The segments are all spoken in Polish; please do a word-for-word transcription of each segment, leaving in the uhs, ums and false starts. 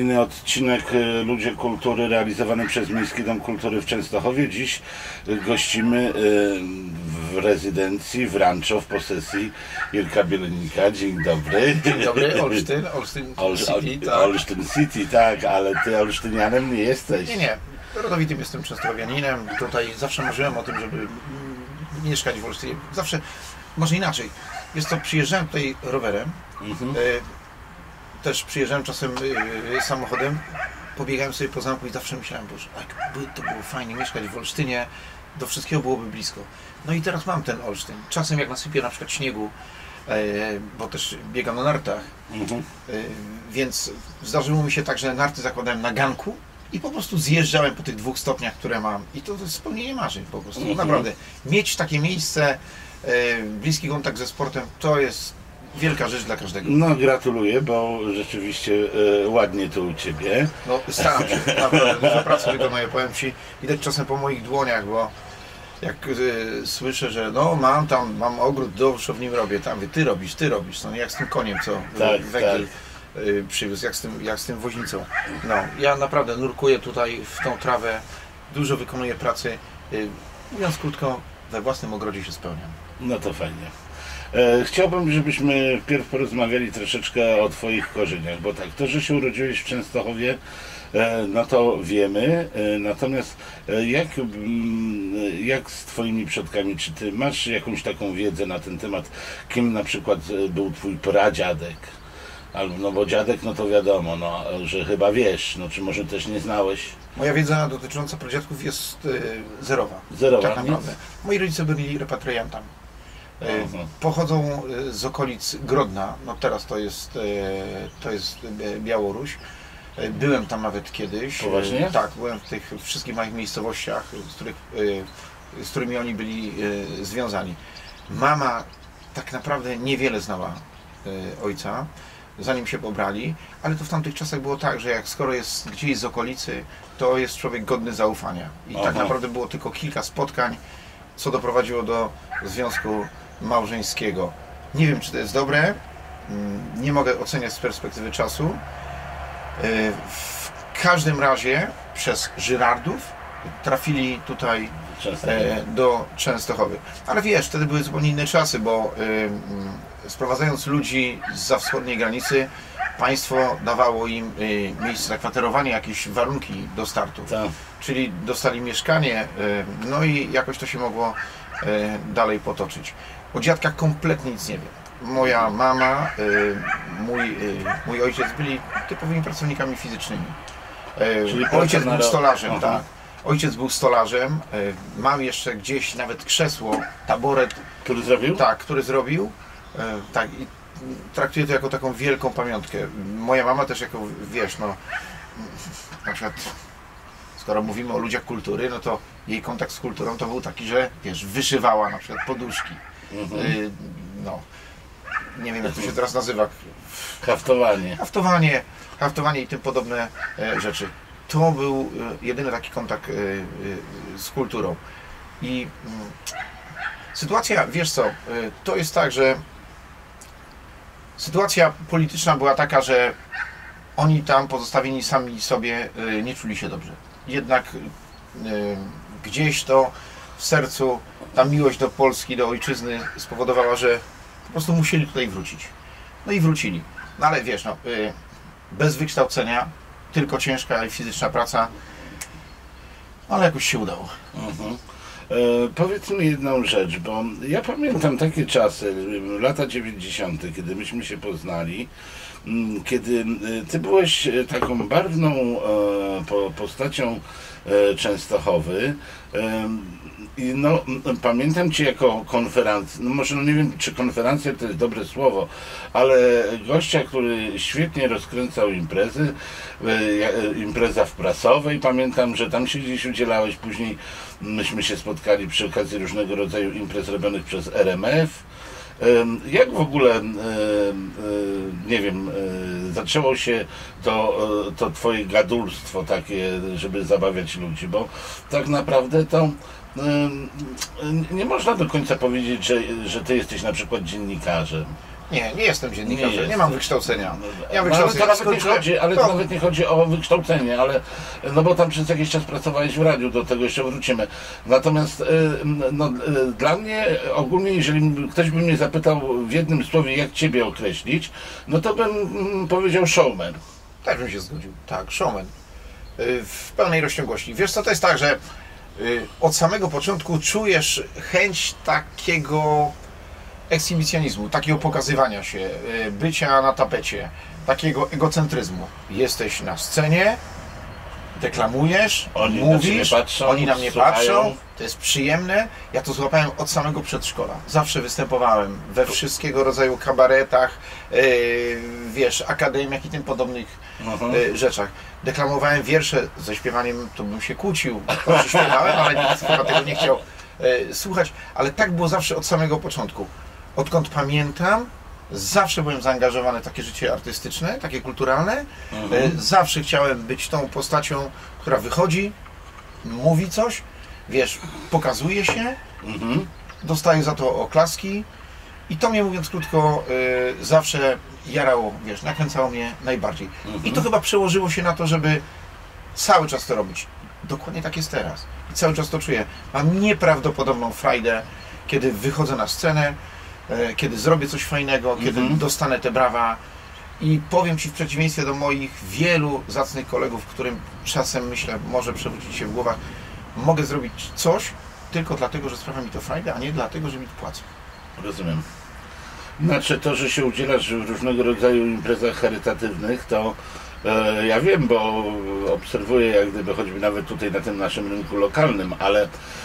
kolejny odcinek Ludzie Kultury realizowany przez Miejski Dom Kultury w Częstochowie. Dziś gościmy w rezydencji w Rancho w posesji Jirka Bielenika. Dzień dobry. Dzień dobry, Olsztyn, Olsztyn Ol, City, tak. Olsztyn City, tak, ale ty olsztynianem nie jesteś. Nie, nie, rodowitym jestem częstochowianinem. Tutaj zawsze marzyłem o tym, żeby mieszkać w Olsztynie. Zawsze, może inaczej, jest to, przyjeżdżałem tutaj rowerem, mhm. Też przyjeżdżałem czasem y, samochodem, pobiegałem sobie po zamku i zawsze myślałem, boże, jakby to było fajnie mieszkać w Olsztynie, do wszystkiego byłoby blisko. No i teraz mam ten Olsztyn. Czasem jak nasypię na przykład śniegu, y, bo też biegam na nartach, mhm. y, więc zdarzyło mi się tak, że narty zakładałem na ganku i po prostu zjeżdżałem po tych dwóch stopniach, które mam. I to, to jest spełnienie marzeń po prostu. Mhm. Naprawdę. Mieć takie miejsce, y, bliski kontakt ze sportem, to jest wielka rzecz dla każdego. No gratuluję, bo rzeczywiście e, ładnie to u Ciebie. No staram się, naprawdę dużo pracy wykonuję, powiem Ci, widać czasem po moich dłoniach, bo jak e, słyszę, że no mam tam, mam ogród, dobrze w nim robię, tam mówię, Ty robisz, Ty robisz, no nie jak z tym koniem, co tak, węgiel tak. e, przywiózł, jak z, tym, jak z tym woźnicą. No, ja naprawdę nurkuję tutaj w tą trawę, dużo wykonuję pracy, e, mówiąc krótko, we własnym ogrodzie się spełniam. No to fajnie. Chciałbym, żebyśmy wpierw porozmawiali troszeczkę o Twoich korzeniach, bo tak, to, że się urodziłeś w Częstochowie, no to wiemy, natomiast jak, jak z Twoimi przodkami, czy Ty masz jakąś taką wiedzę na ten temat, kim na przykład był Twój pradziadek? Albo, no bo dziadek, no to wiadomo, no, że chyba wiesz, no czy może też nie znałeś? Moja wiedza dotycząca pradziadków jest y, zerowa, zerowa, tak naprawdę. Moi rodzice byli repatriantami. Uh-huh. Pochodzą z okolic Grodna, no teraz to jest, to jest Białoruś. Byłem tam nawet kiedyś. Poważnie? Tak, byłem w tych wszystkich małych miejscowościach, z, których, z którymi oni byli związani. Mama tak naprawdę niewiele znała ojca, zanim się pobrali, ale to w tamtych czasach było tak, że jak skoro jest gdzieś z okolicy, to jest człowiek godny zaufania. I uh-huh. tak naprawdę było tylko kilka spotkań, co doprowadziło do związku małżeńskiego. Nie wiem, czy to jest dobre, nie mogę oceniać z perspektywy czasu. W każdym razie przez Żyrardów trafili tutaj do Częstochowy. Ale wiesz, wtedy były zupełnie inne czasy, bo sprowadzając ludzi zza wschodniej granicy, państwo dawało im miejsce zakwaterowania, jakieś warunki do startu. Tak. Czyli dostali mieszkanie, no i jakoś to się mogło dalej potoczyć. O dziadkach kompletnie nic nie wiem. Moja mama, mój, mój ojciec byli typowymi pracownikami fizycznymi. Czyli ojciec był stolarzem, Aha. tak. Ojciec był stolarzem. Mam jeszcze gdzieś nawet krzesło, taboret. Który zrobił? Tak, który zrobił. Tak, i traktuję to jako taką wielką pamiątkę. Moja mama też jako, wiesz, no, na przykład skoro mówimy o ludziach kultury, no to jej kontakt z kulturą to był taki, że wiesz, wyszywała na przykład poduszki. Mhm. Y, no, nie wiem jak to się teraz nazywa. Haftowanie. Haftowanie, haftowanie i tym podobne e, rzeczy. To był e, jedyny taki kontakt e, e, z kulturą. I e, sytuacja, wiesz co, e, to jest tak, że sytuacja polityczna była taka, że oni tam pozostawieni sami sobie e, nie czuli się dobrze. Jednak y, gdzieś to w sercu ta miłość do Polski, do ojczyzny spowodowała, że po prostu musieli tutaj wrócić. No i wrócili. No ale wiesz, no, y, bez wykształcenia, tylko ciężka i fizyczna praca, ale jakoś się udało. Mhm. E, powiedz mi jedną rzecz, bo ja pamiętam takie czasy, lata dziewięćdziesiąte, kiedy myśmy się poznali, kiedy Ty byłeś taką barwną postacią Częstochowy i no, pamiętam Cię jako konferenc, no może no nie wiem, czy konferencja to jest dobre słowo, ale gościa, który świetnie rozkręcał imprezy, impreza w Prasowej, pamiętam, że tam się gdzieś udzielałeś, później myśmy się spotkali przy okazji różnego rodzaju imprez robionych przez R M F. Jak w ogóle, nie wiem, zaczęło się to, to Twoje gadulstwo takie, żeby zabawiać ludzi, bo tak naprawdę to nie można do końca powiedzieć, że, że Ty jesteś na przykład dziennikarzem. Nie, nie jestem dziennikarzem, nie, nie mam wykształcenia. Ja no, ale to nawet nie chodzi, ale to... to nawet nie chodzi o wykształcenie, ale no bo tam przez jakiś czas pracowałeś w radiu, do tego jeszcze wrócimy. Natomiast no, dla mnie ogólnie, jeżeli ktoś by mnie zapytał w jednym słowie, jak ciebie określić, no to bym powiedział showman. Tak bym się zgodził. Tak, showman. W pełnej rozciągłości. Wiesz co, to jest tak, że od samego początku czujesz chęć takiego ekshibicjonizmu, takiego pokazywania się, bycia na tapecie, takiego egocentryzmu. Jesteś na scenie, deklamujesz, oni mówisz, na patrzą, oni na mnie słuchają. patrzą, to jest przyjemne. Ja to złapałem od samego przedszkola. Zawsze występowałem we wszystkiego rodzaju kabaretach, yy, wiesz, akademiach i tym podobnych yy, rzeczach. Deklamowałem wiersze, ze śpiewaniem to bym się kłócił, znaczy śpiewałem, ale nikt chyba tego nie chciał yy, słuchać, ale tak było zawsze od samego początku. Odkąd pamiętam, zawsze byłem zaangażowany w takie życie artystyczne, takie kulturalne. Mhm. Zawsze chciałem być tą postacią, która wychodzi, mówi coś, wiesz, pokazuje się, mhm. dostaje za to oklaski i to mnie, mówiąc krótko, y, zawsze jarało, wiesz, nakręcało mnie najbardziej. Mhm. I to chyba przełożyło się na to, żeby cały czas to robić. Dokładnie tak jest teraz. I cały czas to czuję. Mam nieprawdopodobną frajdę, kiedy wychodzę na scenę, kiedy zrobię coś fajnego, kiedy mm-hmm. dostanę te brawa i powiem Ci, w przeciwieństwie do moich wielu zacnych kolegów, którym czasem, myślę, może przewrócić się w głowach, mogę zrobić coś tylko dlatego, że sprawia mi to frajdę, a nie dlatego, że mi to płacą. Rozumiem. Znaczy to, że się udzielasz w różnego rodzaju imprezach charytatywnych, to e, ja wiem, bo obserwuję jak gdyby choćby nawet tutaj na tym naszym rynku lokalnym, ale e,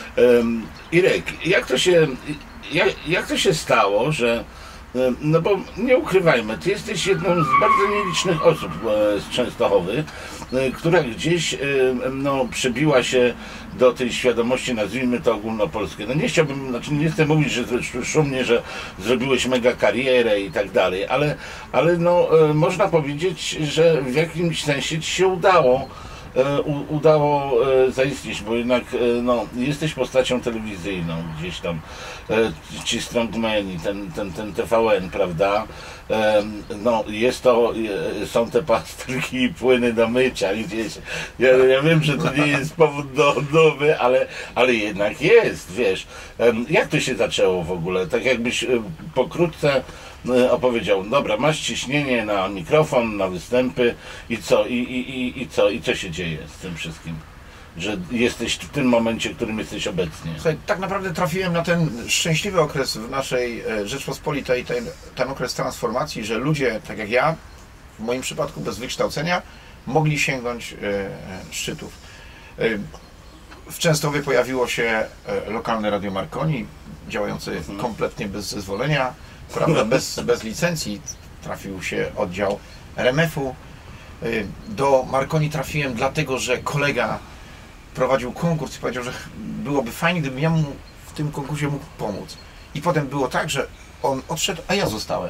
Irek, jak to się Jak, jak to się stało, że, no bo nie ukrywajmy, ty jesteś jedną z bardzo nielicznych osób z Częstochowy, która gdzieś no, przybiła się do tej świadomości, nazwijmy to ogólnopolskie. No nie chciałbym, znaczy nie chcę mówić, że szumnie, że zrobiłeś mega karierę i tak dalej, ale, ale no, można powiedzieć, że w jakimś sensie ci się udało udało zaistnieć, bo jednak no, jesteś postacią telewizyjną gdzieś tam, ci strongmeni, ten, ten, ten T V N, prawda? No, jest to, są te pastylki i płyny do mycia gdzieś. Ja, ja wiem, że to nie jest powód do odnowy, ale, ale jednak jest, wiesz. Jak to się zaczęło w ogóle? Tak jakbyś pokrótce opowiedział, dobra, masz ciśnienie na mikrofon, na występy i co, i, i, i, i co, i co się dzieje z tym wszystkim? Że jesteś w tym momencie, w którym jesteś obecnie. Słuchaj, tak naprawdę trafiłem na ten szczęśliwy okres w naszej Rzeczpospolitej, ten, ten okres transformacji, że ludzie, tak jak ja, w moim przypadku bez wykształcenia, mogli sięgnąć e, szczytów. E, w Częstochowie pojawiło się e, lokalne Radio Marconi, działające mhm. kompletnie bez zezwolenia, prawda, bez, bez licencji. Trafił się oddział R M F-u. E, do Marconi trafiłem dlatego, że kolega prowadził konkurs i powiedział, że byłoby fajnie, gdybym ja mu w tym konkursie mógł pomóc. I potem było tak, że on odszedł, a ja zostałem.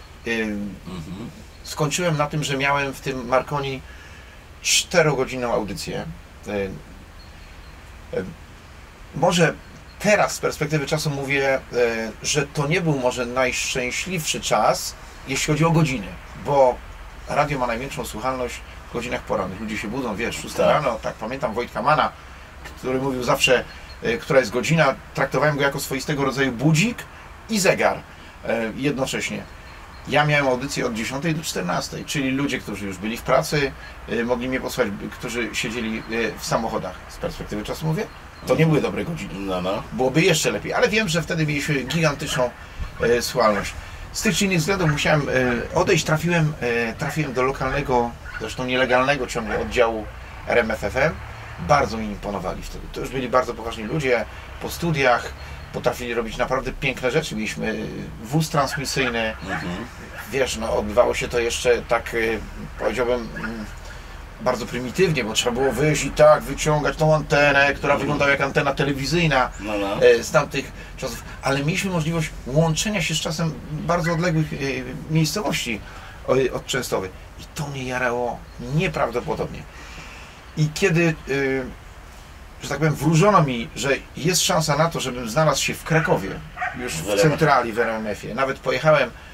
Mhm. Skończyłem na tym, że miałem w tym Marconi czterogodzinną audycję. Może teraz z perspektywy czasu mówię, że to nie był może najszczęśliwszy czas, jeśli chodzi o godziny, bo radio ma największą słuchalność w godzinach porannych. Ludzie się budzą, wiesz, szósta tak. rano, tak, pamiętam Wojtka Mana, który mówił zawsze, e, która jest godzina, traktowałem go jako swoistego rodzaju budzik i zegar e, jednocześnie. Ja miałem audycję od dziesiątej do czternastej, czyli ludzie, którzy już byli w pracy, e, mogli mnie posłuchać, którzy siedzieli e, w samochodach. Z perspektywy czasu mówię, to nie były dobre godziny. No, no. Byłoby jeszcze lepiej, ale wiem, że wtedy mieliśmy gigantyczną e, słuchalność. Z tych czy innych względów musiałem e, odejść, trafiłem, e, trafiłem do lokalnego, zresztą nielegalnego ciągle oddziału R M F F M. Bardzo mi imponowali wtedy. To już byli bardzo poważni ludzie, po studiach potrafili robić naprawdę piękne rzeczy. Mieliśmy wóz transmisyjny, mhm. wiesz, no odbywało się to jeszcze tak, powiedziałbym, bardzo prymitywnie, bo trzeba było wyjść i tak, wyciągać tą antenę, która mhm. wyglądała jak antena telewizyjna no, no. z tamtych czasów, ale mieliśmy możliwość łączenia się z czasem bardzo odległych miejscowości od Częstochowy. I to mnie jarało nieprawdopodobnie. I kiedy, yy, że tak powiem, wróżono mi, że jest szansa na to, żebym znalazł się w Krakowie, już w centrali w R M F-ie, nawet pojechałem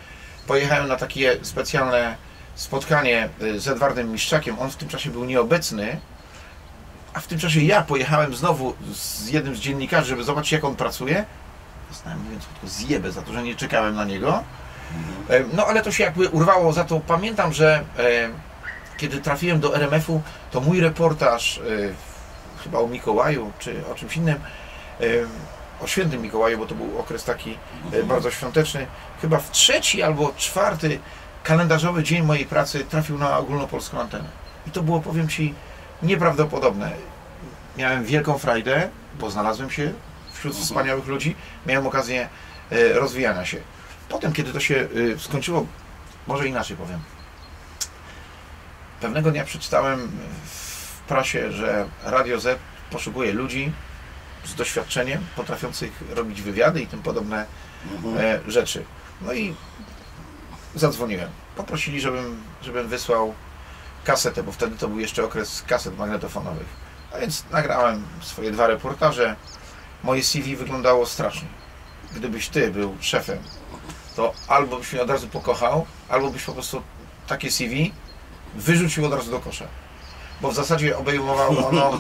pojechałem na takie specjalne spotkanie z Edwardem Miszczakiem. On w tym czasie był nieobecny, a w tym czasie ja pojechałem znowu z jednym z dziennikarzy, żeby zobaczyć, jak on pracuje. Znałem, mówiąc tylko zjebę za to, że nie czekałem na niego. No ale to się jakby urwało, za to pamiętam, że e, kiedy trafiłem do R M F-u, to mój reportaż e, chyba o Mikołaju, czy o czymś innym, e, o Świętym Mikołaju, bo to był okres taki e, bardzo świąteczny, chyba w trzeci albo czwarty kalendarzowy dzień mojej pracy trafił na ogólnopolską antenę. I to było, powiem Ci, nieprawdopodobne. Miałem wielką frajdę, bo znalazłem się wśród wspaniałych ludzi, miałem okazję e, rozwijania się. Potem, kiedy to się e, skończyło, może inaczej powiem. Pewnego dnia przeczytałem w prasie, że Radio Z poszukuje ludzi z doświadczeniem, potrafiących robić wywiady i tym podobne e, rzeczy. No i zadzwoniłem. Poprosili, żebym, żebym wysłał kasetę, bo wtedy to był jeszcze okres kaset magnetofonowych. A więc nagrałem swoje dwa reportaże. Moje C V wyglądało strasznie. Gdybyś Ty był szefem, to albo byś mnie od razu pokochał, albo byś po prostu takie C V wyrzucił od razu do kosza. Bo w zasadzie obejmowało ono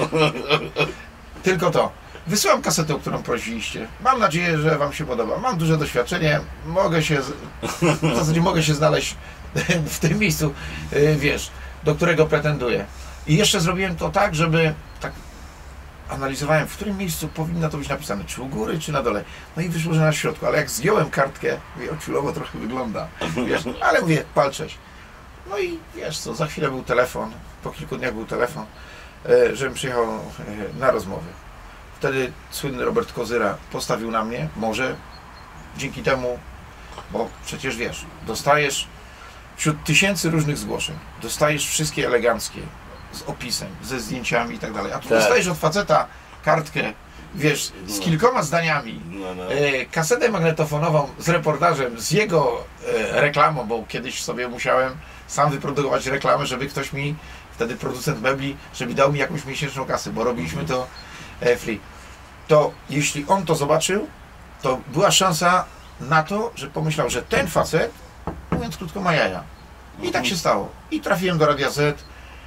tylko to. Wysyłam kasetę, o którą prosiliście. Mam nadzieję, że Wam się podoba. Mam duże doświadczenie. Mogę się, w zasadzie mogę się znaleźć w tym miejscu, wiesz, do którego pretenduję. I jeszcze zrobiłem to tak, żeby tak analizowałem, w którym miejscu powinno to być napisane, czy u góry, czy na dole. No i wyszło, że na środku, ale jak zdjąłem kartkę, mówię, ociulowo trochę wygląda, wiesz, ale mówię, pal cześć. No i wiesz co, za chwilę był telefon, po kilku dniach był telefon, żebym przyjechał na rozmowę. Wtedy słynny Robert Kozyra postawił na mnie, może dzięki temu, bo przecież wiesz, dostajesz wśród tysięcy różnych zgłoszeń, dostajesz wszystkie eleganckie, z opisem, ze zdjęciami i tak dalej, a tu tak. Dostajesz od faceta kartkę, wiesz, z kilkoma zdaniami, no, no. E, kasetę magnetofonową z reportażem, z jego e, reklamą, bo kiedyś sobie musiałem sam wyprodukować reklamę, żeby ktoś mi, wtedy producent mebli, żeby dał mi jakąś miesięczną kasę, bo robiliśmy to e, free. To jeśli on to zobaczył, to była szansa na to, że pomyślał, że ten facet, mówiąc krótko, ma jaja. I tak się stało. I trafiłem do Radia Z.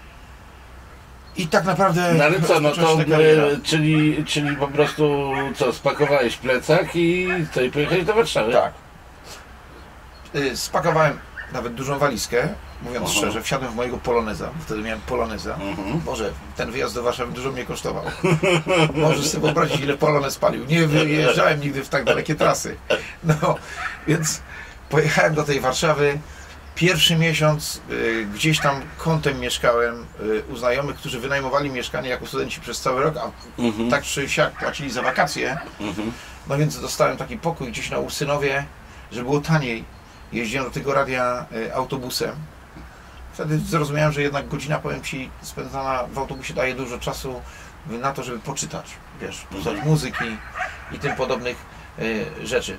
I tak naprawdę... No ale co, no to, e, czyli, czyli po prostu co, spakowałeś plecak i co, i pojechałeś do Warszawy? Tak. Y, spakowałem nawet dużą walizkę, mówiąc Aha. szczerze, wsiadłem w mojego Poloneza, wtedy miałem Poloneza. Mhm. Boże, ten wyjazd do Warszawy dużo mnie kosztował. Możesz sobie wyobrazić, ile Polonez palił. Nie wyjeżdżałem nigdy w tak dalekie trasy. No, więc pojechałem do tej Warszawy. Pierwszy miesiąc y, gdzieś tam kątem mieszkałem y, u znajomych, którzy wynajmowali mieszkanie jako studenci przez cały rok, a mhm. tak czy siak płacili za wakacje. Mhm. No więc dostałem taki pokój gdzieś na Ursynowie, że było taniej. Jeździłem do tego radia y, autobusem. Wtedy zrozumiałem, że jednak godzina, powiem Ci, spędzana w autobusie daje dużo czasu na to, żeby poczytać, wiesz, posłuchać mhm. muzyki i tym podobnych y, rzeczy.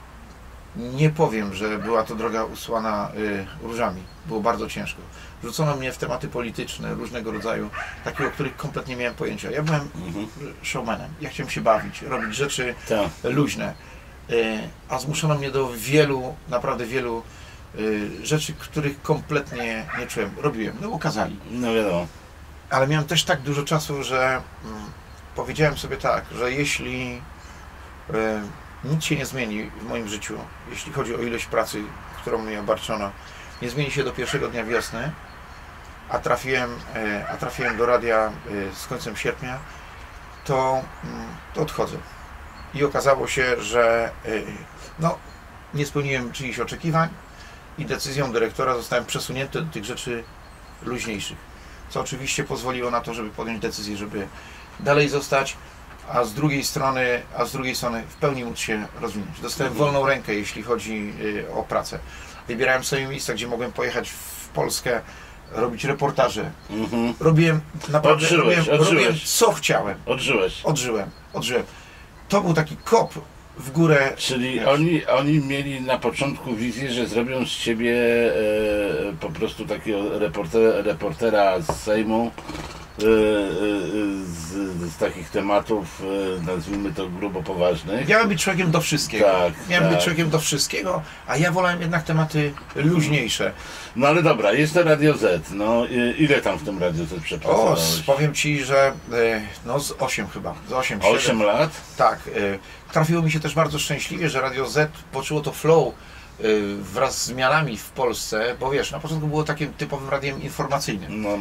Nie powiem, że była to droga usłana y, różami. Było bardzo ciężko. Rzucono mnie w tematy polityczne, różnego rodzaju, takie, o których kompletnie nie miałem pojęcia. Ja byłem mhm. showmanem. Ja chciałem się bawić, robić rzeczy Ta. luźne. Y, a zmuszono mnie do wielu, naprawdę wielu y, rzeczy, których kompletnie nie czułem. Robiłem, no bo kazali. No wiadomo. Ale miałem też tak dużo czasu, że mm, powiedziałem sobie tak, że jeśli y, nic się nie zmieni w moim życiu, jeśli chodzi o ilość pracy, którą mi obarczono. Nie zmieni się do pierwszego dnia wiosny, a trafiłem, a trafiłem do radia z końcem sierpnia, to, to odchodzę. I okazało się, że no, nie spełniłem czyichś oczekiwań i decyzją dyrektora zostałem przesunięty do tych rzeczy luźniejszych. Co oczywiście pozwoliło na to, żeby podjąć decyzję, żeby dalej zostać, a z drugiej strony, a z drugiej strony w pełni móc się rozwinąć. Dostałem mhm. wolną rękę, jeśli chodzi y, o pracę. Wybierałem sobie miejsca, gdzie mogłem pojechać w Polskę, robić reportaże. Mhm. Robiłem naprawdę, odżyłeś, robiłem, odżyłeś. robiłem co chciałem. Odżyłeś. Odżyłem, odżyłem. To był taki kop w górę. Czyli oni, oni mieli na początku wizję, że zrobią z Ciebie e, po prostu takiego reportera, reportera z Sejmu, e, e, z z takich tematów, nazwijmy to grubo poważnych. Miałem być człowiekiem do wszystkiego. Tak, Miałem tak. być człowiekiem do wszystkiego, a ja wolałem jednak tematy luźniejsze. No ale dobra, jest to Radio Z. No ile tam w tym Radio Z O, przepracowałeś? powiem Ci, że no z osiem chyba, z osiem, osiem lat? Tak. Trafiło mi się też bardzo szczęśliwie, że Radio Z poczuło to flow wraz z zmianami w Polsce, bo wiesz, na początku było takim typowym radiem informacyjnym. No, no.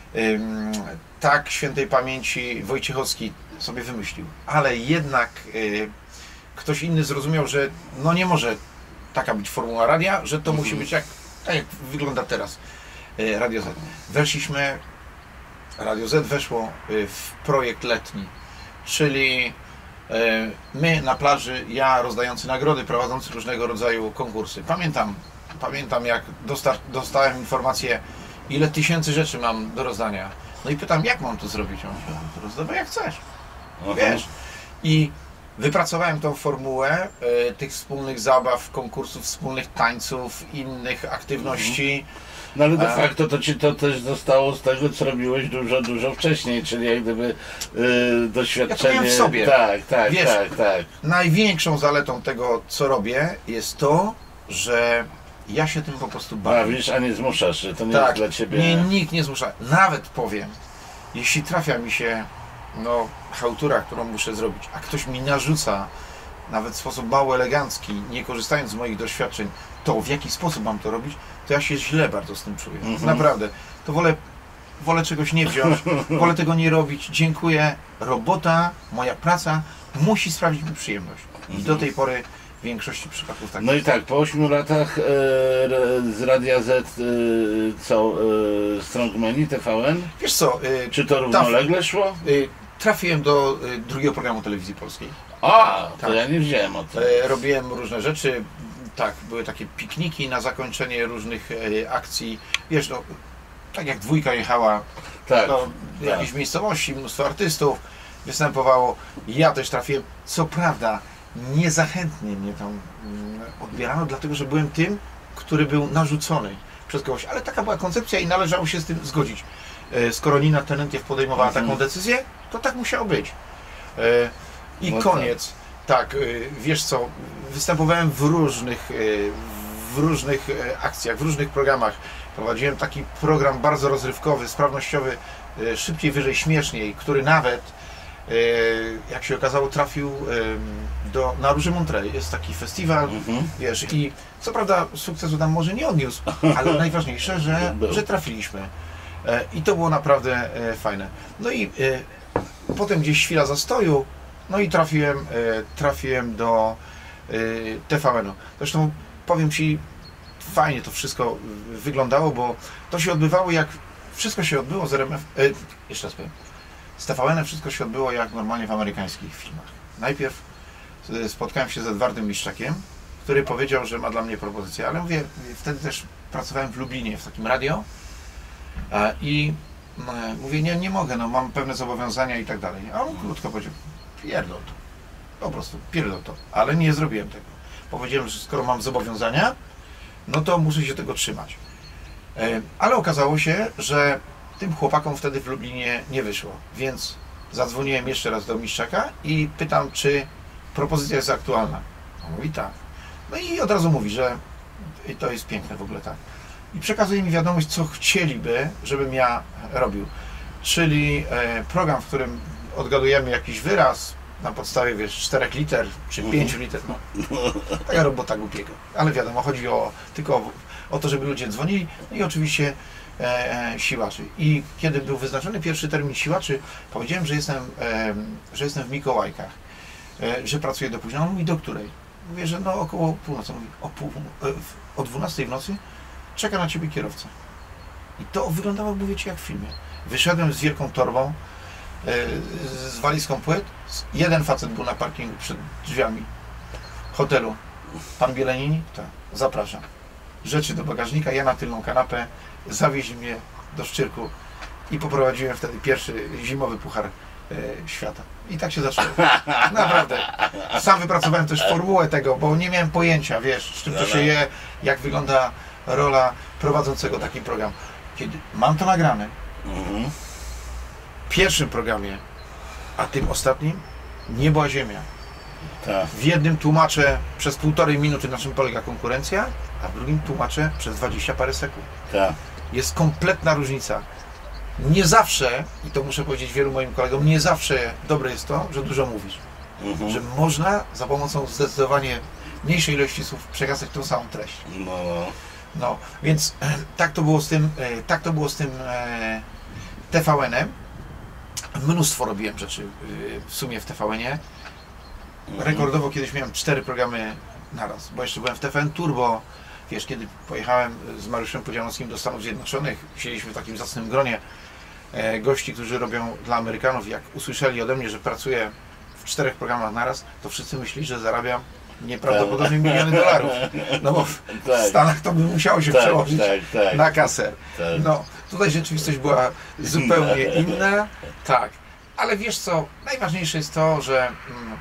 Tak świętej pamięci Wojciechowski sobie wymyślił, ale jednak ktoś inny zrozumiał, że no nie może taka być formuła radia, że to musi być jak, tak jak wygląda teraz Radio Z. Weszliśmy, Radio Z weszło w projekt letni, czyli my na plaży, ja rozdający nagrody, prowadzący różnego rodzaju konkursy. Pamiętam, pamiętam jak dosta dostałem informację, ile tysięcy rzeczy mam do rozdania. No i pytam, jak mam to zrobić? On się, to rozdawaj jak chcesz. Aha. Wiesz. I wypracowałem tą formułę y, tych wspólnych zabaw, konkursów, wspólnych tańców, innych aktywności. No ale de facto to ci to też zostało z tego, co robiłeś dużo, dużo wcześniej, czyli jak gdyby yy, doświadczenie... Ja to miałem w sobie. Tak, tak, Wiesz, tak, tak. Największą zaletą tego, co robię, jest to, że ja się tym po prostu bawię. Bawisz, a nie zmuszasz, że to nie Tak, jest dla ciebie... mnie nikt nie zmusza. Nawet powiem, jeśli trafia mi się no, chałtura, którą muszę zrobić, a ktoś mi narzuca, nawet w sposób mało elegancki, nie korzystając z moich doświadczeń, to w jaki sposób mam to robić, to ja się źle bardzo z tym czuję. Mhm. Naprawdę. To wolę, wolę czegoś nie wziąć, wolę tego nie robić. Dziękuję. Robota, moja praca musi sprawić mi przyjemność. I do tej pory w większości przypadków tak No jest. i tak, po ośmiu latach e, z Radia Z, e, co, e, Strongmeni, T V N? Wiesz co, y, Czy to równolegle szło? y, trafiłem do y, drugiego programu telewizji polskiej. A, to Tak. ja nie wziąłem o tym. E, robiłem różne rzeczy, tak, były takie pikniki na zakończenie różnych e, akcji. Wiesz, no, tak jak dwójka jechała Tak, do tak. jakiejś miejscowości, mnóstwo artystów występowało. Ja też trafiłem. Co prawda, niezachętnie mnie tam mm, odbierano, dlatego że byłem tym, który był narzucony przez kogoś. Ale taka była koncepcja i należało się z tym zgodzić. E, skoro Nina Tenentiew podejmowała Mhm. taką decyzję, to tak musiało być. E, I No koniec. Tak, y, wiesz co, występowałem w różnych, y, w różnych y, akcjach, w różnych programach. Prowadziłem taki program bardzo rozrywkowy, sprawnościowy, y, szybciej, wyżej, śmieszniej, który nawet, y, jak się okazało, trafił y, do, na Róży Montreuil. Jest taki festiwal, Mhm. wiesz, i co prawda sukcesu tam może nie odniósł, ale najważniejsze, że, Był. że trafiliśmy. E, I to było naprawdę e, fajne. No i e, potem gdzieś chwila zastoju, no i trafiłem, e, trafiłem do e, T V N-u. Zresztą powiem Ci, fajnie to wszystko wyglądało, bo to się odbywało jak, wszystko się odbyło z R M F, e, jeszcze raz powiem, z T V N-em wszystko się odbyło jak normalnie w amerykańskich filmach. Najpierw e, spotkałem się z Edwardem Miszczakiem, który powiedział, że ma dla mnie propozycję, ale mówię, wtedy też pracowałem w Lublinie w takim radio e, i e, mówię, nie, nie mogę, no mam pewne zobowiązania i tak dalej. A on krótko powiedział, pierdol to, po prostu pierdol to, ale nie zrobiłem tego. Powiedziałem, że skoro mam zobowiązania, no to muszę się tego trzymać. E, ale okazało się, że tym chłopakom wtedy w Lublinie nie wyszło, więc zadzwoniłem jeszcze raz do Miszczaka i pytam, czy propozycja jest aktualna. On mówi tak. No i od razu mówi, że i to jest piękne w ogóle, tak. I przekazuje mi wiadomość, co chcieliby, żebym ja robił. Czyli e, program, w którym odgadujemy jakiś wyraz na podstawie, wiesz, czterech liter czy pięciu liter. No, taka robota głupiego. Ale wiadomo, chodzi o, tylko o, o to, żeby ludzie dzwonili. No i oczywiście e, e, siłaczy. I kiedy był wyznaczony pierwszy termin siłaczy, powiedziałem, że jestem, e, że jestem w Mikołajkach, e, że pracuję do późna. On mówi, do której? Mówię, że no około północy. Mówi, o, pół, o dwunastej w nocy czeka na ciebie kierowca. I to wyglądało, mówię ci, jak w filmie. Wyszedłem z wielką torbą, z walizką płyt. Jeden facet był na parkingu przed drzwiami hotelu. Pan Bielenini? Tak, zapraszam. Rzeczy do bagażnika, ja na tylną kanapę. Zawieźli mnie do Szczyrku i poprowadziłem wtedy pierwszy zimowy puchar e, świata. I tak się zaczęło. Naprawdę. Sam wypracowałem też formułę tego, bo nie miałem pojęcia, wiesz, z czym to się je, jak wygląda rola prowadzącego taki program. Kiedy mam to nagrane, w pierwszym programie a tym ostatnim niebo a ziemia. Tak. W jednym tłumaczę przez półtorej minuty, na czym polega konkurencja, a w drugim tłumaczę przez dwadzieścia parę sekund. Tak. Jest kompletna różnica. Nie zawsze, i to muszę powiedzieć wielu moim kolegom, nie zawsze dobre jest to, że dużo mówisz. Mhm. Że można za pomocą zdecydowanie mniejszej ilości słów przekazać tą samą treść. No, No, więc e, tak to było z tym, e, tak to było z tym e, T V N-em. Mnóstwo robiłem rzeczy e, w sumie w T V N-ie. Rekordowo kiedyś miałem cztery programy naraz, bo jeszcze byłem w T V N Turbo. Wiesz, kiedy pojechałem z Mariuszem Podzianowskim do Stanów Zjednoczonych, siedzieliśmy w takim zacnym gronie e, gości, którzy robią dla Amerykanów. Jak usłyszeli ode mnie, że pracuję w czterech programach naraz, to wszyscy myśleli, że zarabiam nieprawdopodobnie miliony dolarów. No bo w tak. Stanach to by musiało się tak, przełożyć tak, tak. na kasę. Tak. No, tutaj rzeczywistość była zupełnie inna. Tak, ale wiesz co, najważniejsze jest to, że mm,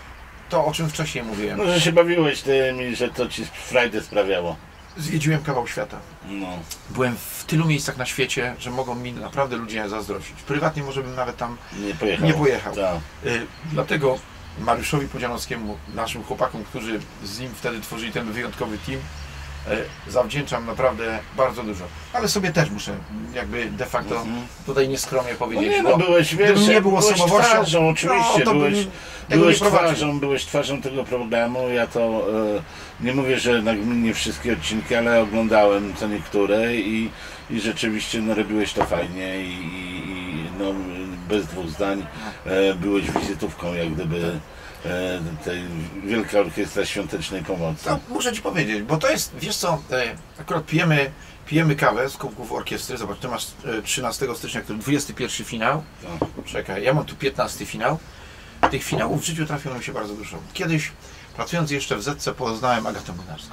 to, o czym wcześniej mówiłem, No, że się bawiłeś tym i że to ci frajdę sprawiało. zwiedziłem kawał świata. No. Byłem w tylu miejscach na świecie, że mogą mi naprawdę ludzie zazdrościć. Prywatnie może bym nawet tam Nie pojechał. nie pojechał. Tak. Y, dlatego Mariuszowi Podzianowskiemu, naszym chłopakom, którzy z nim wtedy tworzyli ten wyjątkowy team, y, zawdzięczam naprawdę bardzo dużo. Ale sobie też muszę jakby de facto Mhm. tutaj nieskromnie No powiedzieć, nie, no bo byłeś, gdyby wiesz, nie było byłeś osobowością, twarzą, oczywiście, no, to bym byłeś, tego byłeś nie prowadził. twarzą, byłeś twarzą tego programu, ja to e, nie mówię, że nagminnie wszystkie odcinki, ale oglądałem co niektóre i, i rzeczywiście no, robiłeś to fajnie i, i no, bez dwóch zdań e, byłeś wizytówką jak gdyby e, tej Wielka Orkiestra Świątecznej Pomocy. To muszę Ci powiedzieć, bo to jest, wiesz co, e, akurat pijemy, pijemy kawę z kubków orkiestry, zobacz, Ty masz e, trzynastego stycznia, który dwudziesty pierwszy finał, No. czekaj, ja mam tu piętnasty finał. Tych finałów w życiu trafiło mi się bardzo dużo. Kiedyś, pracując jeszcze w Zetce, poznałem Agatę Młynarską,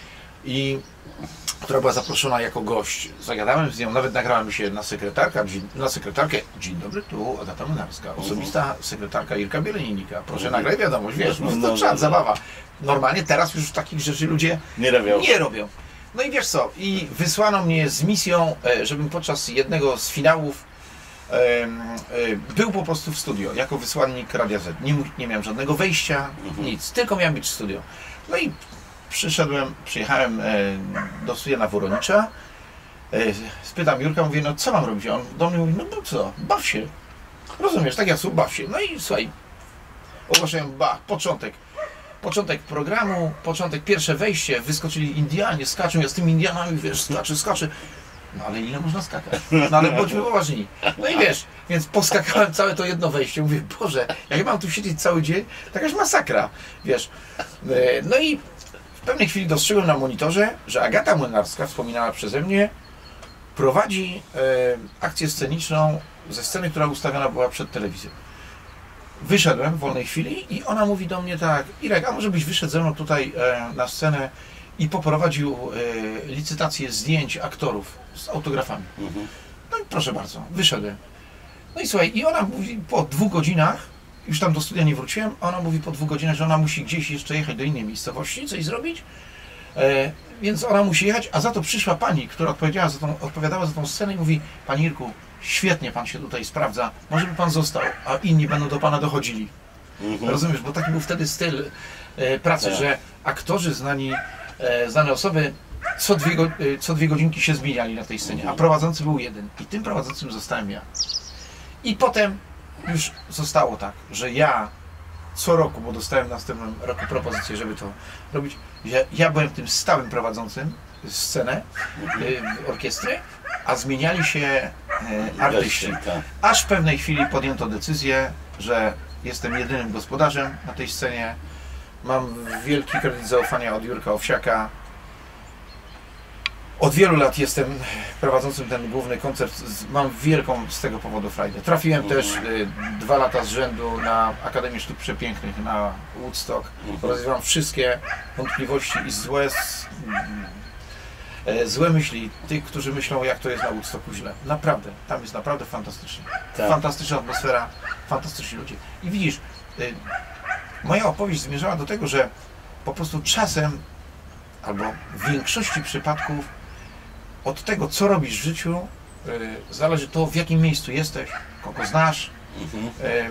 i która była zaproszona jako gość. Zagadałem z nią, nawet nagrałem się na sekretarkę, na sekretarkę, dzień dobry, tu Agata Młynarska, osobista sekretarka Irka Bielenijnika. Proszę Mhm. nagraj wiadomość, wiesz, no, No, to no, czad, no. zabawa. Normalnie teraz już takich rzeczy ludzie Nie robią. nie robią. No i wiesz co, i wysłano mnie z misją, e, żebym podczas jednego z finałów e, e, był po prostu w studio, jako wysłannik Radia Z. Nie, mu- nie miałem żadnego wejścia, Mhm. nic, tylko miałem być w studio. No i przyszedłem, przyjechałem e, do studia na Woronicza, e, spytam Jurka, mówię, no co mam robić? A on do mnie mówi, no, no co, baw się. Rozumiesz, tak jak słów, baw się. No i słuchaj, ogłaszają, ba, początek. Początek programu, początek, pierwsze wejście, wyskoczyli Indianie, skaczą, ja z tymi Indianami, wiesz, skaczę, skaczę. No ale ile można skakać? No ale bądźmy poważni. No i wiesz, więc poskakałem całe to jedno wejście, mówię, Boże, jak ja mam tu siedzieć cały dzień, to jakaś masakra, wiesz. E, No i w pewnej chwili dostrzegłem na monitorze, że Agata Młynarska, wspominana przeze mnie, prowadzi e, akcję sceniczną ze sceny, która ustawiona była przed telewizją. Wyszedłem w wolnej chwili i ona mówi do mnie tak, Irek, a może byś wyszedł ze mną tutaj e, na scenę i poprowadził e, licytację zdjęć aktorów z autografami. Mhm. No i proszę bardzo, wyszedłem. No i słuchaj, i ona mówi po dwóch godzinach, już tam do studia nie wróciłem, a ona mówi po dwóch godzinach, że ona musi gdzieś jeszcze jechać do innej miejscowości, coś zrobić, e, więc ona musi jechać, a za to przyszła pani, która odpowiedziała za tą, odpowiadała za tą scenę i mówi, Panie Irku, świetnie pan się tutaj sprawdza, może by pan został, a inni będą do pana dochodzili. Mhm. Rozumiesz, bo taki był wtedy styl e, pracy, Tak. że aktorzy znani, e, znane osoby co dwie, go- e, co dwie godzinki się zmieniali na tej scenie, a prowadzący był jeden. I tym prowadzącym zostałem ja. I potem już zostało tak, że ja co roku, bo dostałem w następnym roku propozycję, żeby to robić, ja, ja byłem tym stałym prowadzącym scenę e, orkiestry, a zmieniali się e, artyści. Tak. Aż w pewnej chwili podjęto decyzję, że jestem jedynym gospodarzem na tej scenie. Mam wielki kredyt zaufania od Jurka Owsiaka. Od wielu lat jestem prowadzącym ten główny koncert. Z- Mam wielką z tego powodu frajdę. Trafiłem Mhm. też y, dwa lata z rzędu na Akademię Sztuk Przepięknych na Woodstock. Mhm. Rozwiewam wszystkie wątpliwości i złe, s- e, złe myśli tych, którzy myślą, jak to jest na Woodstocku źle. Naprawdę, tam jest naprawdę fantastycznie. Tak. Fantastyczna atmosfera, fantastyczni ludzie. I widzisz, y, moja opowieść zmierzała do tego, że po prostu czasem, albo w większości przypadków, od tego, co robisz w życiu, y, zależy to, w jakim miejscu jesteś, kogo znasz, Mhm. E,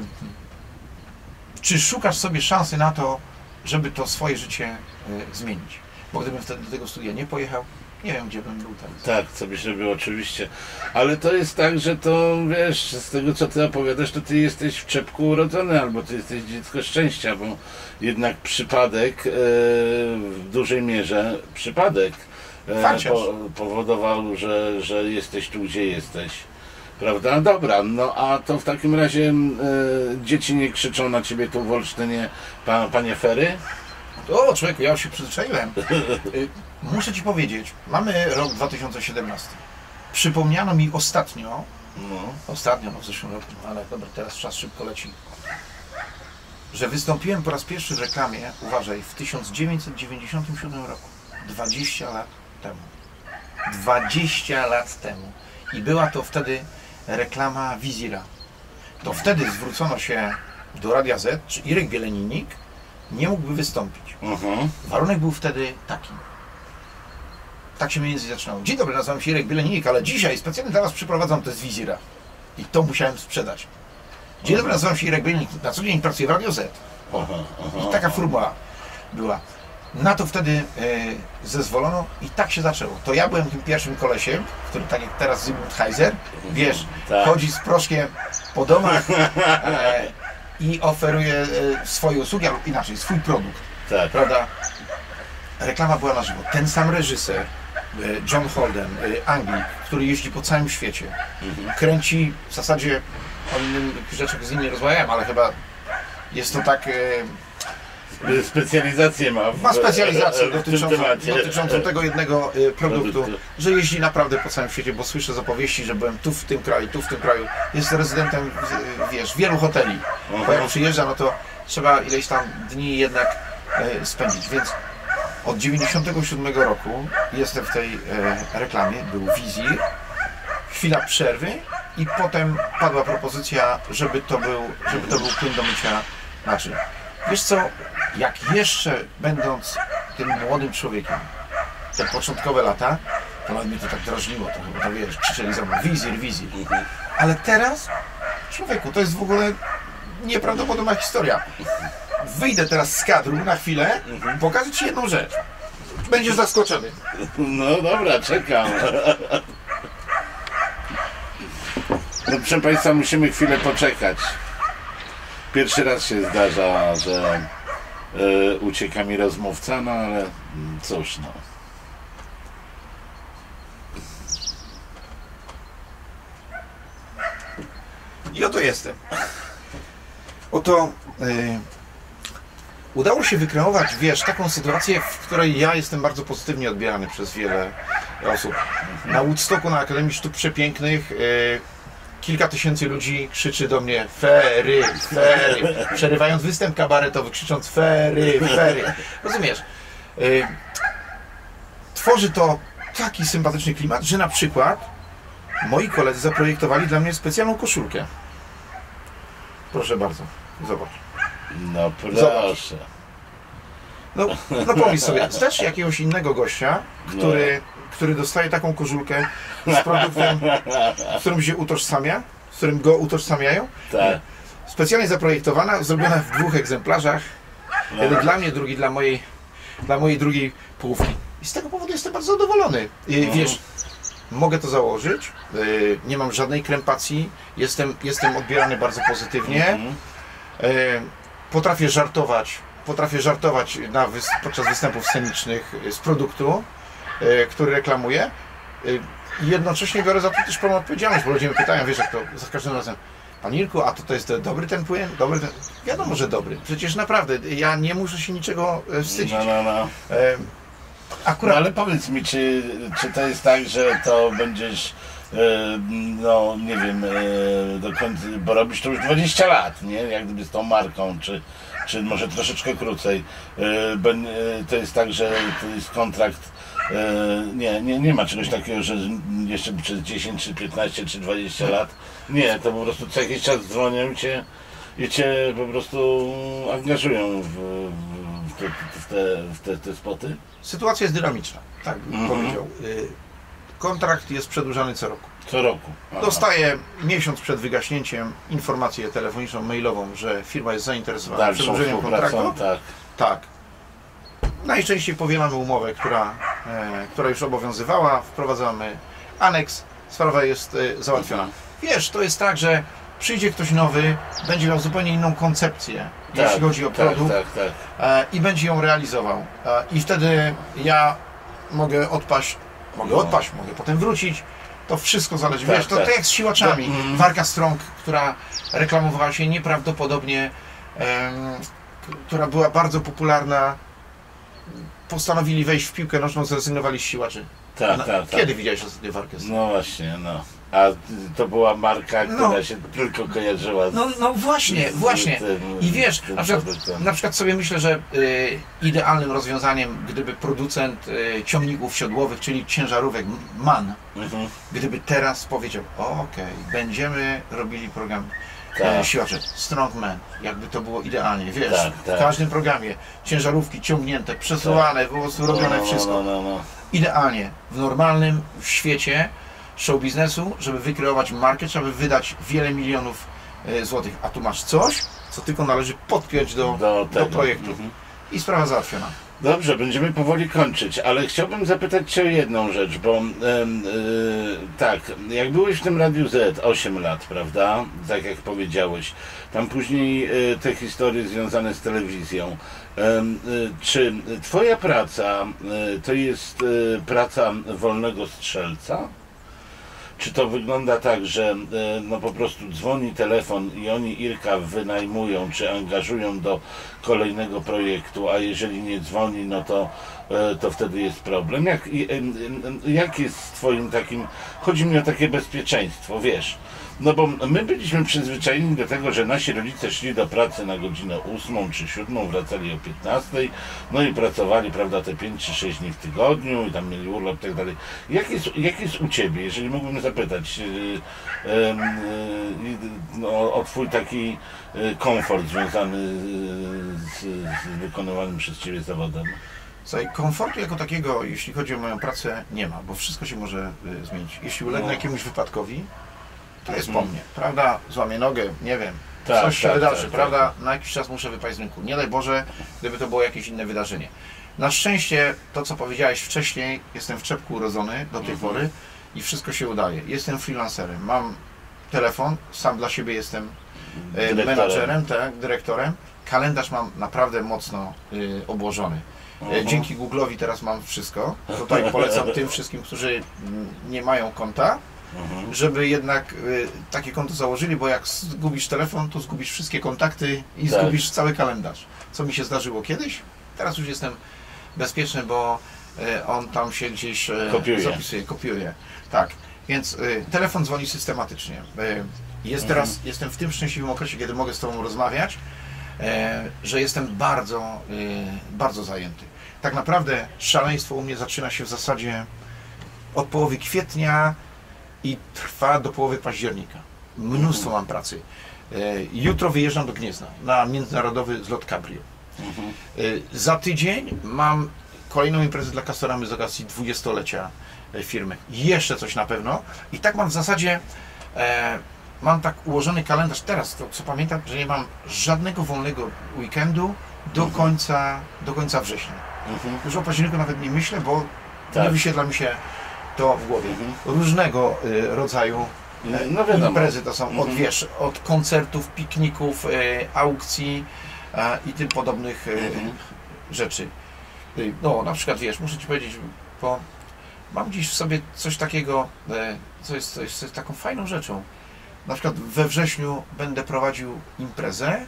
czy szukasz sobie szansy na to, żeby to swoje życie e, zmienić? Bo gdybym wtedy do tego studia nie pojechał, nie wiem, gdzie bym był teraz. Tak, co byś robił oczywiście. Ale to jest tak, że to wiesz, z tego co ty opowiadasz, to ty jesteś w czepku urodzony, albo ty jesteś dziecko szczęścia, bo jednak przypadek e, w dużej mierze przypadek e, po, powodował, że, że jesteś tu, gdzie jesteś. Prawda? Dobra, no a to w takim razie e, dzieci nie krzyczą na ciebie tu w Olsztynie, pa, panie Fery? O, człowieku, ja już się przyzwyczaiłem. Muszę ci powiedzieć, mamy rok dwa tysiące siedemnasty. Przypomniano mi ostatnio, No. ostatnio, no w zeszłym roku, ale dobra, teraz czas szybko leci, że wystąpiłem po raz pierwszy w reklamie, uważaj, w tysiąc dziewięćset dziewięćdziesiątym siódmym roku. dwadzieścia lat temu. dwadzieścia lat temu. I była to wtedy reklama Wizira. To wtedy zwrócono się do Radia Z, czy Irek Bieleninik nie mógłby wystąpić. Uh-huh. Warunek był wtedy taki. Tak się mniej więcej zaczynało. Dzień dobry, nazywam się Irek Bieleninik, ale dzisiaj specjalnie dla Was przyprowadzam test Wizira. I to musiałem sprzedać. Dzień dobry, nazywam się Irek Bieleninik, na co dzień pracuję w Radio Z. Uh-huh. Uh-huh. I taka formuła była. Na to wtedy e, zezwolono i tak się zaczęło. To ja byłem tym pierwszym kolesiem, który tak jak teraz Zygmunt Heiser, wiesz, tak. chodzi z proszkiem po domach e, i oferuje e, swoje usługi, albo inaczej, swój produkt. Tak. Prawda? Reklama była na żywo. Ten sam reżyser, e, John Holden, e, Anglik, który jeździ po całym świecie, mhm. kręci w zasadzie o innym rzeczach z nim nie rozmawiałem, ale chyba jest to tak... E, Specjalizację ma. W, ma specjalizację w dotyczącą, dotyczącą tego jednego y, produktu, Produktu. że jeździ naprawdę po całym świecie, bo słyszę z opowieści, że byłem tu w tym kraju, tu w tym kraju. Jest rezydentem, y, wiesz, wielu hoteli. Aha. Bo jak przyjeżdża, no to trzeba ileś tam dni jednak y, spędzić. Więc od dziewięćdziesiątego siódmego roku jestem w tej y, reklamie, był Wizir, chwila przerwy i potem padła propozycja, żeby to był, żeby to był płyn do mycia naczyń. Wiesz co, jak jeszcze będąc tym młodym człowiekiem, te początkowe lata, to nawet mnie to tak drażniło trochę, bo to wiesz, krzyczeli za mną, wizir, wizir. Ale teraz, człowieku, to jest w ogóle nieprawdopodobna historia. Wyjdę teraz z kadru na chwilę, pokażę Ci jedną rzecz. Będziesz zaskoczony. No dobra, czekam. No proszę Państwa, musimy chwilę poczekać. Pierwszy raz się zdarza, że y, ucieka mi rozmówca, no ale cóż no. I oto jestem. Oto y, udało się wykreować, wiesz, taką sytuację, w której ja jestem bardzo pozytywnie odbierany przez wiele osób. Na Woodstocku, na Akademii Sztuk Przepięknych y, kilka tysięcy ludzi krzyczy do mnie fery, fery, przerywając występ kabaretowy, krzycząc fery, fery. Rozumiesz? Y, tworzy to taki sympatyczny klimat, że na przykład moi koledzy zaprojektowali dla mnie specjalną koszulkę. Proszę bardzo, zobacz. No proszę. Zobacz. No, no pomyśl sobie, znasz jakiegoś innego gościa, który, no. który dostaje taką koszulkę z produktem, z którym się utożsamia, z którym go utożsamiają? Tak. Specjalnie zaprojektowana, zrobiona w dwóch egzemplarzach. No. Jeden dla mnie, drugi dla mojej, dla mojej drugiej połówki. I z tego powodu jestem bardzo zadowolony. I, no. Wiesz, mogę to założyć, nie mam żadnej krępacji, jestem, jestem odbierany bardzo pozytywnie, mm-hmm. potrafię żartować, potrafię żartować na wys podczas występów scenicznych z produktu, który reklamuję i jednocześnie biorę za to też pełną odpowiedzialność, bo ludzie mnie pytają, wiesz jak to za każdym razem, Panie Irku, a to, to jest dobry ten płyn? Dobry ten... Wiadomo, że dobry, przecież naprawdę, ja nie muszę się niczego wstydzić. No, no, no. Akurat... No ale powiedz mi, czy, czy to jest tak, że to będziesz, e, no nie wiem, e, do końca, bo robisz to już dwadzieścia lat, nie? Jak gdyby z tą marką, czy, czy może troszeczkę krócej. E, ben, e, to jest tak, że to jest kontrakt, e, nie, nie, nie ma czegoś takiego, że jeszcze przez dziesięć, czy piętnaście, czy dwadzieścia lat. Nie, to po prostu co jakiś czas dzwonią cię i cię po prostu angażują w, w, te, w, te, w te, te spoty. Sytuacja jest dynamiczna, tak bym mm-hmm. powiedział. Kontrakt jest przedłużany co roku. Co roku. Aha. Dostaję miesiąc przed wygaśnięciem informację telefoniczną, mailową, że firma jest zainteresowana Dalszą przedłużeniem kontraktu. Tak. Tak. Najczęściej powielamy umowę, która, e, która już obowiązywała, wprowadzamy aneks, sprawa jest e, załatwiona. Mhm. Wiesz, to jest tak, że przyjdzie ktoś nowy, będzie miał zupełnie inną koncepcję, Tak, jeśli chodzi o tak, produkt tak, tak. e, i będzie ją realizował. E, I wtedy ja mogę odpaść, mogę No. odpaść, mogę potem wrócić. To wszystko zależy. Tak, Wiesz, to tak. tak jak z siłaczami. To, mm. Warka Strong, która reklamowała się nieprawdopodobnie, em, k- która była bardzo popularna, postanowili wejść w piłkę nożną, zrezygnowali z siłaczy. Tak, Na- tak, Kiedy tak. widziałeś ostatnio Warkę Strong? No właśnie, no. A to była marka, która No. się tylko kojarzyła z... No, no właśnie, z właśnie. tym- I wiesz, z tym na przykład, produktem. na przykład sobie myślę, że y, idealnym rozwiązaniem, gdyby producent y, ciągników siodłowych, czyli ciężarówek MAN, Mhm. gdyby teraz powiedział, okej, będziemy robili program Tak. e, siłacze, Strongman, jakby to było idealnie, wiesz, Tak, tak. w każdym programie ciężarówki ciągnięte, przesuwane, po prostu robione no, wszystko. No, no, no. Idealnie, w normalnym świecie show biznesu, żeby wykreować markę, trzeba by wydać wiele milionów e, złotych, a tu masz coś, co tylko należy podpiąć do, Do do, tego. projektu Mhm. i sprawa załatwiona. Dobrze, będziemy powoli kończyć, ale chciałbym zapytać Cię o jedną rzecz, bo em, y, tak, jak byłeś w tym Radiu Z osiem lat, prawda, tak jak powiedziałeś, tam później y, te historie związane z telewizją, em, y, czy Twoja praca y, to jest y, praca wolnego strzelca? Czy to wygląda tak, że e, no po prostu dzwoni telefon i oni Irka wynajmują czy angażują do kolejnego projektu, a jeżeli nie dzwoni, no to, e, to wtedy jest problem. Jak, i, em, em, jak jest z Twoim takim, chodzi mi o takie bezpieczeństwo, wiesz, no bo my byliśmy przyzwyczajeni do tego, że nasi rodzice szli do pracy na godzinę ósmą czy siódmą, wracali o piętnastej, no i pracowali, prawda, te pięć czy sześć dni w tygodniu i tam mieli urlop i tak dalej. Jak jest, jak jest u Ciebie, jeżeli mógłbym zapytać yy, yy, yy, no, o Twój taki yy, komfort związany yy, z, z wykonywanym przez Ciebie zawodem? Słuchaj, komfortu jako takiego, jeśli chodzi o moją pracę, nie ma, bo wszystko się może y, zmienić. Jeśli ulegnę No. jakiemuś wypadkowi, to jest po Mhm. mnie, prawda? Złamię nogę, nie wiem, Tak, coś się tak, wydarzy, tak, prawda? Na jakiś czas muszę wypaść z rynku. Nie daj Boże, gdyby to było jakieś inne wydarzenie. Na szczęście, to co powiedziałeś wcześniej, jestem w czepku urodzony do tej Mhm. pory i wszystko się udaje. Jestem freelancerem, mam telefon, sam dla siebie jestem e, Dyrektorem. menadżerem, tak, dyrektorem. Kalendarz mam naprawdę mocno y, obłożony. E, Mhm. Dzięki Google'owi teraz mam wszystko. Tutaj polecam tym wszystkim, którzy mm, nie mają konta, Mhm. żeby jednak y, takie konto założyli, bo jak zgubisz telefon, to zgubisz wszystkie kontakty i Tak. zgubisz cały kalendarz. Co mi się zdarzyło kiedyś? Teraz już jestem bezpieczny, bo y, on tam się gdzieś y, Kopiuje. zapisuje, kopiuje. Tak, więc y, telefon dzwoni systematycznie. Y, jest Mhm. teraz, jestem w tym szczęśliwym okresie, kiedy mogę z Tobą rozmawiać, y, że jestem bardzo, y, bardzo zajęty. Tak naprawdę szaleństwo u mnie zaczyna się w zasadzie od połowy kwietnia i trwa do połowy października. Mnóstwo mam pracy. E, Jutro wyjeżdżam do Gniezna na międzynarodowy zlot Cabrio. Mhm. E, Za tydzień mam kolejną imprezę dla Castoramy z okazji dwudziestolecia e, firmy. Jeszcze coś na pewno. I tak mam w zasadzie, e, mam tak ułożony kalendarz teraz, to co pamiętam, że nie mam żadnego wolnego weekendu do Mhm. końca, do końca września. Mhm. Już o październiku nawet nie myślę, bo Tak. nie wysiedla mi się to w głowie. Mhm. Różnego y, rodzaju No, e, no wiadomo. imprezy to są, od, Mhm. wiesz, od koncertów, pikników, e, aukcji e, i tym podobnych e, Mhm. rzeczy. Y, No, na przykład, wiesz, muszę Ci powiedzieć, bo mam gdzieś w sobie coś takiego, e, co jest, co jest, co jest taką fajną rzeczą. Na przykład we wrześniu będę prowadził imprezę,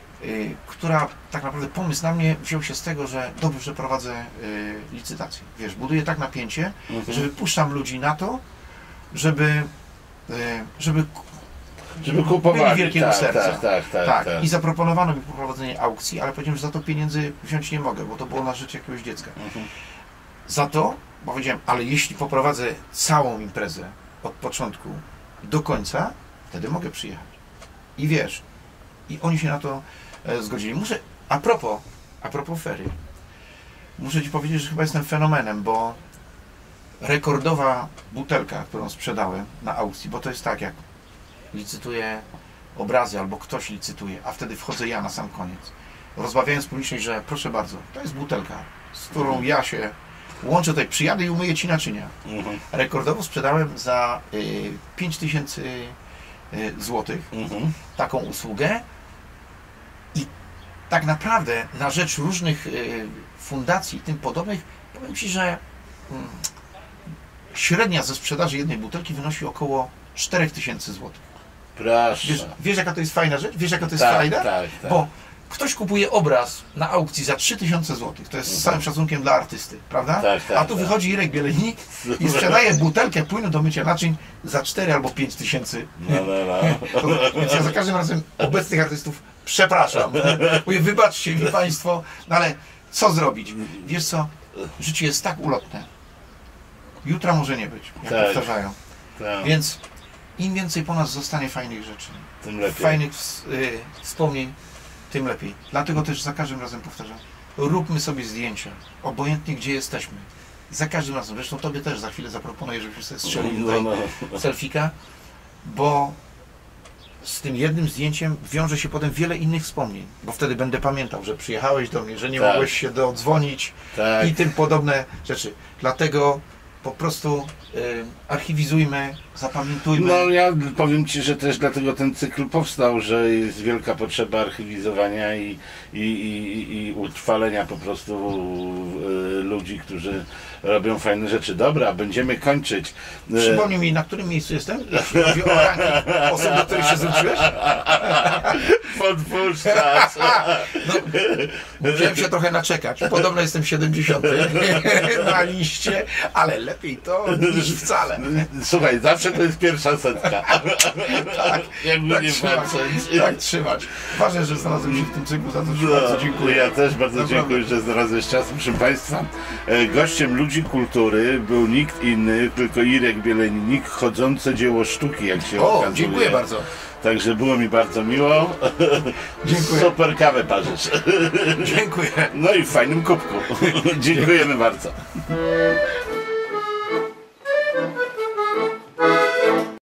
y, która tak naprawdę pomysł na mnie wziął się z tego, że dobrze prowadzę y, licytację. Wiesz, buduję tak napięcie, Mhm. że wypuszczam ludzi na to, żeby, y, żeby, Żeby kupowali, byli wielkiego tak, serca. tak, tak, tak, Tak, tak. i zaproponowano mi prowadzenie aukcji, ale powiedziałem, że za to pieniędzy wziąć nie mogę, bo to było na rzecz jakiegoś dziecka. Mhm. Za to powiedziałem, ale jeśli poprowadzę całą imprezę od początku do końca, wtedy mogę przyjechać. I wiesz, i oni się na to e, zgodzili. Muszę, a propos, a propos fery, muszę Ci powiedzieć, że chyba jestem fenomenem, bo rekordowa butelka, którą sprzedałem na aukcji, bo to jest tak, jak licytuję obrazy, albo ktoś licytuje, a wtedy wchodzę ja na sam koniec, rozmawiając publicznie, że proszę bardzo, to jest butelka, z którą ja się łączę tutaj, przyjadę i umyję ci naczynia. Mhm. Rekordowo sprzedałem za y, pięć tysięcy złotych mhm. taką usługę i tak naprawdę na rzecz różnych y, fundacji i tym podobnych, powiem Ci, że mm, średnia ze sprzedaży jednej butelki wynosi około cztery tysiące złotych. Proszę. Wiesz, wiesz, jaka to jest fajna rzecz? Wiesz, jaka to jest tak, fajna? Tak, tak. Bo ktoś kupuje obraz na aukcji za trzy tysiące złotych. To jest z całym szacunkiem dla artysty, prawda? Tak, tak, A tu tak. wychodzi Irek Bielenik i sprzedaje butelkę płynu do mycia naczyń za cztery albo pięć tysięcy. No, no, no. Więc ja za każdym razem obecnych artystów przepraszam. Mówię, wybaczcie mi Państwo, no ale co zrobić? Wiesz co? Życie jest tak ulotne. Jutra może nie być, jak tak, powtarzają. Tak. Więc im więcej po nas zostanie fajnych rzeczy, tym lepiej. fajnych y, wspomnień, tym lepiej. Dlatego też za każdym razem powtarzam, róbmy sobie zdjęcia, obojętnie gdzie jesteśmy. Za każdym razem, zresztą Tobie też za chwilę zaproponuję, żebyśmy sobie strzelili tutaj no, no. selfika, bo z tym jednym zdjęciem wiąże się potem wiele innych wspomnień, bo wtedy będę pamiętał, że przyjechałeś do mnie, że nie tak. mogłeś się dodzwonić tak. i tym podobne rzeczy. Dlatego po prostu y, archiwizujmy, zapamiętujmy. No ja powiem Ci, że też dlatego ten cykl powstał, że jest wielka potrzeba archiwizowania i, i, i, i utrwalenia po prostu y, ludzi, którzy robią fajne rzeczy. Dobra, będziemy kończyć. Przypomnij mi, na którym miejscu jestem? Jeśli chodzi o ranking osób, do których się zwróciłeś? Podpuszczać. No, musiałem się trochę naczekać. Podobno jestem siedemdziesiąty na liście, ale lepiej to niż wcale. Słuchaj, zawsze to jest pierwsza setka. Tak, jakby tak nie trzymać, patrzeć. tak trzymać. Ważne, że znalazłem się w tym cyklu, za to Ci No, bardzo dziękuję. ja też bardzo Naprawdę. dziękuję, że znalazłeś czas. Proszę Państwa, e, gościem Ludzi Kultury był nikt inny, tylko Irek Bielenik, chodzące dzieło sztuki, jak się O, okazuje. dziękuję bardzo. Także było mi bardzo miło. Dziękuję. Super kawę parzysz. Dziękuję. No i w fajnym kubku. Dziękujemy bardzo.